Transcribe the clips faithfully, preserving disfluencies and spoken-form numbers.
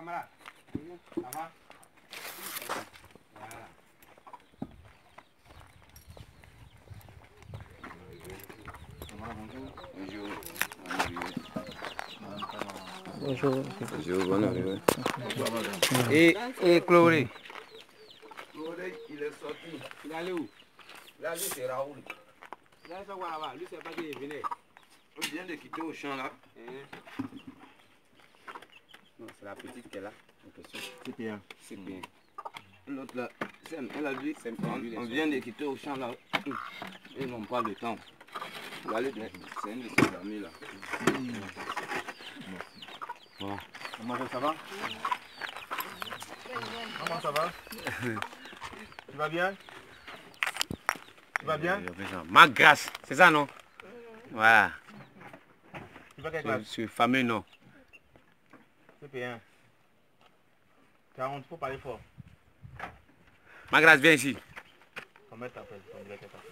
camarade. Ça va? Voilà. Bonjour. Bonjour. Bonjour, bonne arrivée. Et, et Chloé? Chloé, il est sorti. Il est allé où? Là, lui, c'est Raoul. Il allait faire quoi là-bas? Lui, c'est pas qu'il venait. On vient de quitter au champ là. Hein? Non, c'est la petite qui est là. C'est bien. C'est bien. L'autre là, c'est elle a dit, C'est on, bien. on vient de quitter au champ là. Ils n'ont pas le temps. Vous allez, c'est une de ses amies là. Voilà. Comment ça va? Comment ça va? Tu vas bien? Tu vas bien? Ma grâce, c'est ça non? Voilà. Tu vas quelle Ce, classe? ce fameux nom. C'est bien. T'as honte, faut parler fort. Ma grâce, viens ici. Comment t'appelles? Ton directeur t'appelle.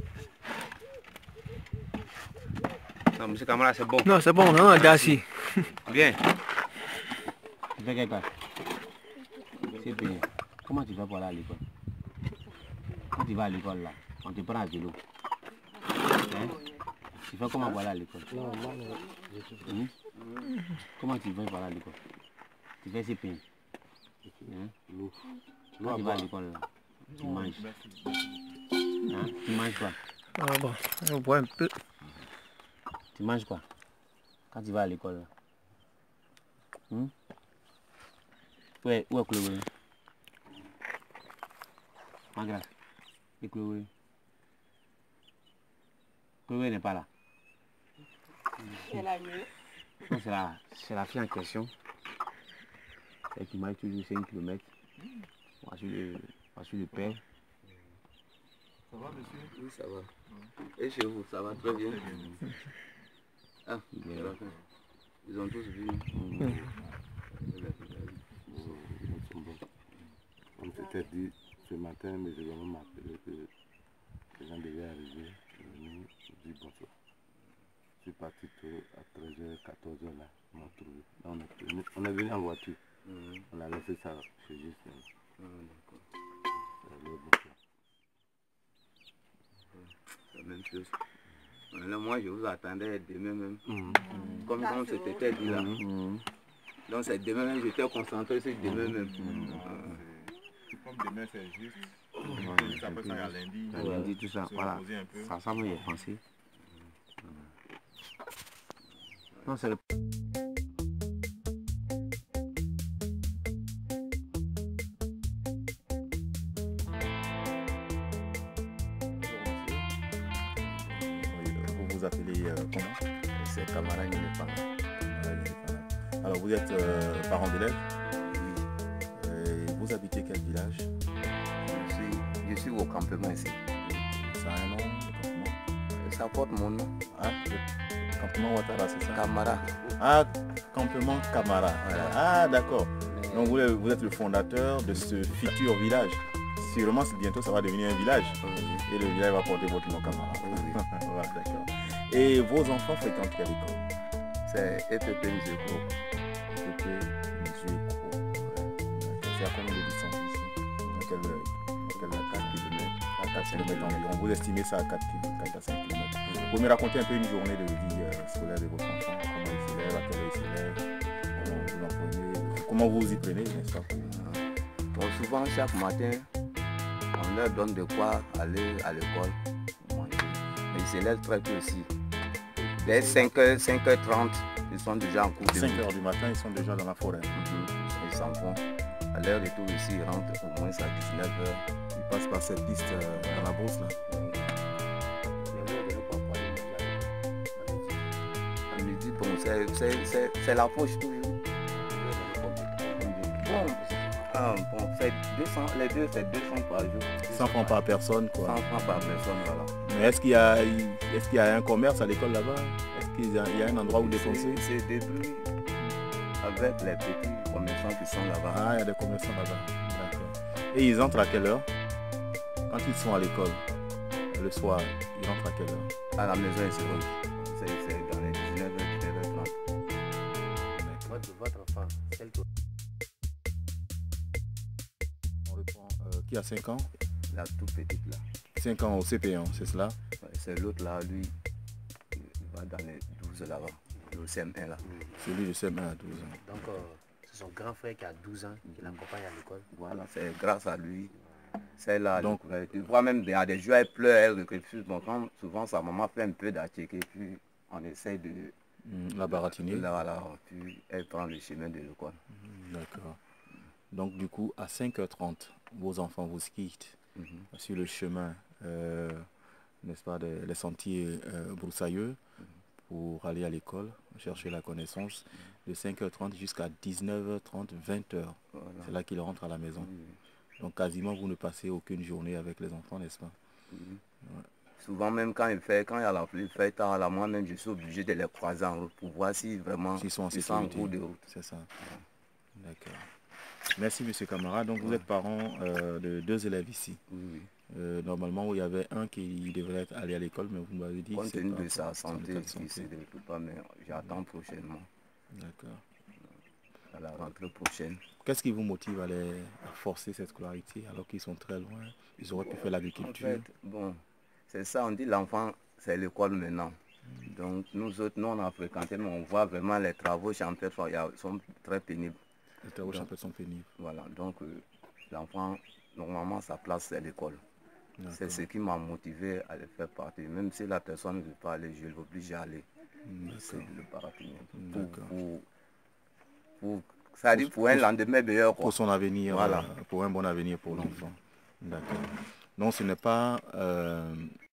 Non, monsieur camarade, c'est bon. Non, c'est bon, non, Gassi. Viens. Tu fais quelque part? C'est bien. Comment tu vas pour aller à l'école? Quand tu vas à l'école là, on te prend à vélo. Hein? Tu fais comment pour aller à l'école? Non, non, non. Comment tu vas pour aller à l'école? Tu fais C P I. Hein? Quand tu vas à l'école là, tu manges. Hein? Tu manges quoi? Ah bon, on boit un peu. Tu manges quoi? Quand tu vas à l'école là? Hum? Où est, où est Chloé? Ma grâce. Et Chloé? Chloé n'est pas là. Elle a mieux. Non, c'est la, c'est la fille en question. C'est qui m'a toujours cinq kilomètres. Moi, je suis le, moi, je suis le père. Ça va, monsieur? Oui, ça va. Et chez vous, ça va très bien? Ah, bien. Ils ont tous vu. Mmh. On s'était dit ce matin, mais je vais m'appeler que les gens devaient arriver. Je dis bonsoir. Je suis parti tôt à treize heures, quatorze heures là. On m'a trouvé. Là, on, est venu, on est venu en voiture. Mmh. On a laissé ça chez juste. Mmh, d'accord. Alors, bonsoir. C'est la même chose. Là, moi, je vous attendais demain même. Mmh. Comme, comme c'était dit là. Mmh. Donc, c'est demain même, j'étais concentré sur demain même. Mmh. Comme demain c'est juste, Ouais, juste après ça il y a lundi. ouais. Lundi, tout ça, Se voilà. reposer un peu. Ça, ça me y est pensé. Non, c'est le... Vous vous appelez euh, comment? C'est camarade Népal. Alors vous êtes euh, parent d'élèves? Oui. Et vous habitez quel village? Je suis, je suis au campement ici. Ça a un nom, le campement? Ça porte mon nom. Ah, le campement Ouattara, c'est ça? Camara. Ah, campement Camara. Voilà. Ah, d'accord. Donc vous, vous êtes le fondateur de ce futur village. Sûrement, bientôt ça va devenir un village. Oui. Et le village va porter votre nom Camara. Oui. Voilà, d'accord. Et vos enfants fréquentent quelle école? C'est E P P Museko. E P P Museko. C'est à combien de distance ici? Dans quelle, dans quelle quatre kilomètres? À quatre kilomètres environ. Vous estimez ça à quatre à cinq kilomètres. Vous pouvez me raconter un peu une journée de vie euh, scolaire de votre enfant? Comment il se lève, à quelle heure il se lève? Comment vous en prenez? Comment vous y prenez, n'est-ce pas? Pour... Bon, souvent, chaque matin, on leur donne de quoi aller à l'école. Mais ils se lèvent très tôt aussi. Dès cinq heures, cinq heures trente, ils sont déjà en cours de cinq heures du matin, ils sont déjà dans la forêt. Mm-hmm. Ils s'en vont. À l'heure de tout ici, ils rentrent au moins à dix-neuf heures. Ils passent par cette piste euh, dans la brousse là. À midi, bon, c'est la poche toujours. Bon, ah, bon deux cents, les deux, c'est deux cents par jour. cent francs par personne quoi. cent francs par personne, voilà. Mais est-ce qu'il y a, est-ce qu'il y a un commerce à l'école là-bas? Est-ce qu'il y a, il y a un endroit où dépenser? C'est début avec les petits commerçants qui sont là-bas. Ah, il y a des commerçants là-bas. D'accord. Et ils entrent à quelle heure? Quand ils sont à l'école, le soir, ils rentrent à quelle heure? À la maison, ils se rendent. C'est dans les dix-neuf heures, dix-neuf heures trente. Votre, votre enfant, celle que qui a cinq ans? La toute petite là. cinq ans au C P un, c'est cela? Ouais, c'est l'autre là, lui, il va dans les douze là-bas, le C M un là. Celui de C M un à douze ans. Donc, euh, c'est son grand frère qui a douze ans qui l'accompagne à l'école. Voilà, c'est grâce à lui. C'est là, Donc, donc, tu vois même, il y a des jours, elle pleure, elle refuse. Bon, quand souvent sa maman fait un peu d'attiquer, puis on essaie de Mm, la baratiner. Là, voilà, puis elle prend le chemin de l'école. D'accord. Donc du coup, à cinq heures trente, vos enfants vous quittent Mhm. sur le chemin, euh, n'est-ce pas, des, les sentiers euh, broussailleux pour aller à l'école, chercher la connaissance, de cinq heures trente jusqu'à dix-neuf heures trente, vingt heures. Voilà. C'est là qu'ils rentrent à la maison. Oui, Donc quasiment vous ne passez aucune journée avec les enfants, n'est-ce pas? oui. Souvent même quand il fait, quand il y a la pluie, il fait tard, là, moi-même je suis obligé de les croiser en route pour voir si vraiment S'ils sont en ils sont en sécurité. cours de route. C'est ça. D'accord. Merci Monsieur Camara. Donc vous êtes parent euh, de deux élèves ici. Oui, oui. Euh, normalement, il y avait un qui devrait aller à l'école, mais vous m'avez dit Compte c'est tenu pas de sa son santé, état de il santé. se développe pas, mais j'attends prochainement, D'accord. à la rentrée prochaine. Qu'est-ce qui vous motive à, les, à forcer cette scolarité alors qu'ils sont très loin? Ils auraient pu faire En l'agriculture. fait, bon, c'est ça, on dit l'enfant, c'est l'école maintenant. Donc nous autres, nous on a fréquenté, mais on voit vraiment les travaux champêtres, ils sont très pénibles. Les travaux Donc, champêtres sont pénibles. Voilà, donc euh, l'enfant, normalement sa place c'est l'école. C'est ce qui m'a motivé à le faire partir. Même si la personne ne veut pas aller, je l'oblige à aller. C'est de le paratonner. Pour, D'accord. pour, pour, ça dit pour un lendemain meilleur. Quoi. Pour son avenir, Voilà. euh, pour un bon avenir pour l'enfant. D'accord. Non, ce n'est pas... euh,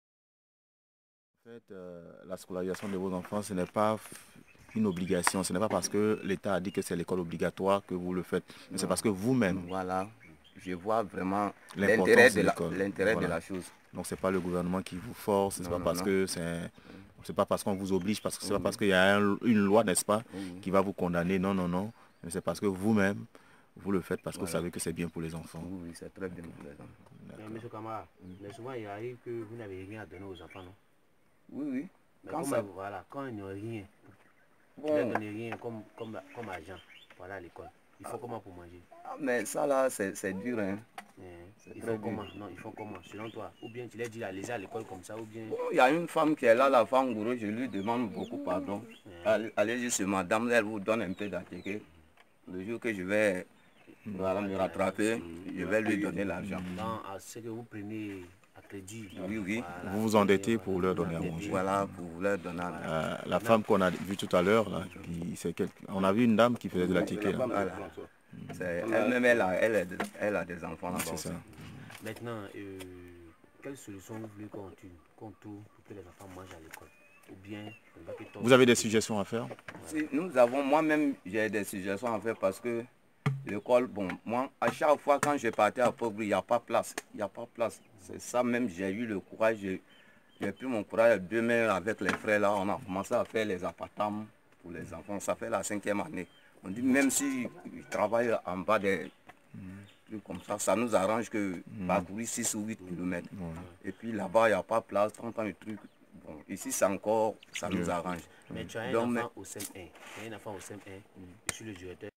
en fait, euh, la scolarisation de vos enfants, ce n'est pas une obligation. Ce n'est pas parce que l'État a dit que c'est l'école obligatoire que vous le faites. Mais c'est parce que vous-même, Voilà, je vois vraiment L'importance l'intérêt de de, la, l'école. l'intérêt Voilà. de la chose. donc c'est pas le gouvernement qui vous force, c'est Non, pas non, parce non. que c'est... C'est pas parce qu'on vous oblige, parce que c'est Oui, pas parce qu'il y a un- une loi, n'est-ce pas, Oui. qui va vous condamner. Non, non, non. Mais c'est parce que vous-même, vous le faites parce que Voilà. vous savez que c'est bien pour les enfants. Oui, oui, c'est très bien pour les enfants. Mais monsieur Camara, mais souvent il arrive que vous n'avez rien à donner aux enfants, non? Oui, oui. Mais Quand comme, ça- voilà, quand ils n'ont rien, vous ne leur Bon, donnez rien comme, comme, comme argent pour aller à l'école. Il faut comment pour manger? ah, mais ça là, c'est c'est dur. Hein. Eh, C'est Ils très font dur. comment? Non, ils font comment, selon toi? Ou bien tu les dis à laisser à l'école comme ça, ou bien... Bon, il y a une femme qui est là, la femme gourou, je lui demande beaucoup pardon. Allez, allez juste madame, elle vous donne un peu d'attiqué. Le jour que je vais voilà, me rattraper, je vais lui donner l'argent. Dans à ce que vous prenez à crédit. Oui, oui. Voilà. Vous vous endettez pour leur donner à manger. Voilà, pour leur donner l'argent. Euh, la femme qu'on a vue tout à l'heure, là, qui- c'est quel- on a vu une dame qui faisait de la ticket. Là. Voilà. C'est- Elle-même, elle a, elle, a des- elle a des enfants là-bas. C'est ça. Maintenant, euh, quelle solution vous voulez qu'on tue, qu'on trouve pour que les enfants mangent à l'école? Ou bien, on va que toi- Vous avez des suggestions à faire? Si nous avons, moi-même, j'ai des suggestions à faire parce que l'école, bon, moi, à chaque fois quand je partais à Pogri, il n'y a pas place. Il n'y a pas place. C'est ça même, j'ai eu le courage. J'ai j'ai pris mon courage demain avec les frères là. On a commencé à faire les appartements pour les enfants. Ça fait la cinquième année. On dit même si ils travaillent en bas des trucs comme ça, ça nous arrange que parcourir six ou huit kilomètres. Et puis là-bas, il n'y a pas place, trente ans de trucs. Bon, ici, c'est encore, ça nous arrange. Mais tu as un Donc, enfant au C M un. Tu as un enfant au C M un. Je suis le directeur.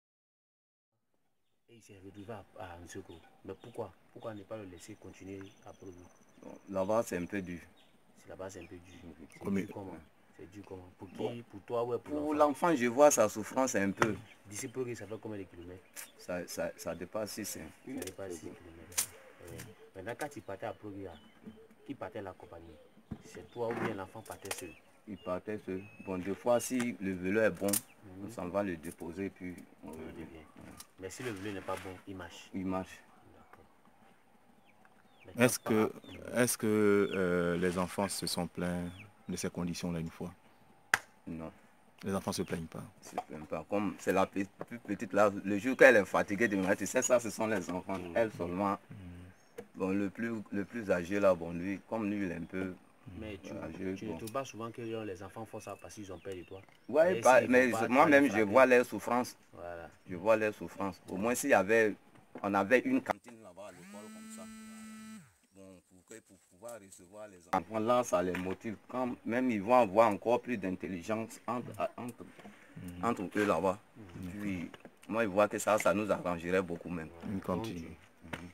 Et il s'est retrouvé à, à Nsoko. Mais pourquoi? Pourquoi ne pas le laisser continuer à produire? Bon, là-bas, c'est un peu dur. C'est là-bas, c'est un peu dur. C'est Combien- dur comment? C'est dur comment? Pour qui? Pour toi, ouais, pour, Pour l'enfant. l'enfant, je vois sa souffrance un peu. D'ici Pogri, ça fait combien de kilomètres? Ça, ça, ça dépasse six. Hein. Ça dépasse six kilomètres. Ouais. Maintenant, quand tu partais à Pogri, là, qui partait la compagnie? C'est toi ou bien l'enfant partait seul? Il partait seul. Bon, des fois, si le vélo est bon, on s'en va le déposer, puis on On revient. revient. Mais si le vélo n'est pas bon, il marche. Il marche. D'accord. Maintenant, Est-ce par que, rapport- est-ce que euh, les enfants se sont plaints de ces conditions-là une fois? Non, Les enfants se plaignent pas. c'est même pas. Comme c'est la pe- plus petite là, le jour qu'elle est fatiguée de me tu sais, ça, ce sont les enfants. Elle seulement. Bon, le plus, le plus âgé là, bon, lui, comme lui, il est un peu. Mais tu, Voilà, je- tu ne bon. trouves pas souvent que euh, les enfants font ça parce qu'ils ont peur de toi? Ouais, Et pas- s'ils mais vont pas, moi-même, tu vas je les vois frapper. leur souffrance. Voilà. Je vois leur souffrance. Au moins, s'il y avait, on avait une cantine là-bas à l'école comme ça. Bon, pour, que- pour pouvoir recevoir les enfants là, ça les motive. Quand même, ils vont avoir encore plus d'intelligence entre, entre, entre eux là-bas. Puis, moi, je vois que ça, ça nous arrangerait beaucoup même. Une cantine. Donc,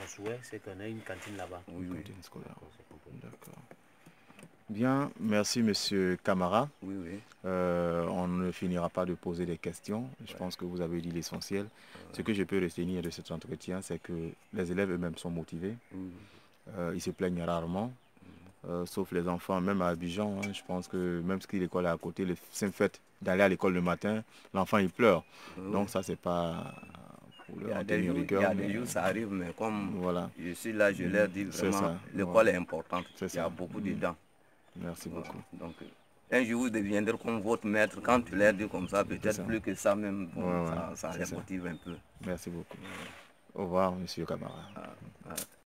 Mon souhait, c'est qu'on ait une cantine là-bas. Oui, oui. Cantine scolaire. D'accord. Bien, merci Monsieur Camara. Oui, oui. Euh, on ne finira pas de poser des questions. Je ouais. pense que vous avez dit l'essentiel. Ouais. Ce que je peux retenir de cet entretien, c'est que les élèves eux-mêmes sont motivés. Mmh. Euh, ils se plaignent rarement, mmh. euh, sauf les enfants, même à Abidjan. Hein, je pense que même si l'école est à côté, le simple fait d'aller à l'école le matin, l'enfant il pleure. Mmh. Donc ça, c'est pas... Il y a des jours, rigueur, il y a des jours ça arrive, mais comme voilà. je suis là, je leur dis vraiment, l'école voilà. est importante. Il y a ça. beaucoup mmh. dedans. Merci voilà. beaucoup. Donc, un jour, vous deviendrez comme votre maître. Quand tu leur dis comme ça, peut-être plus que ça même, bon, ouais, ouais. ça, ça les motive un peu. Merci beaucoup. Ouais. Au revoir, Monsieur Camara. Ah, ah.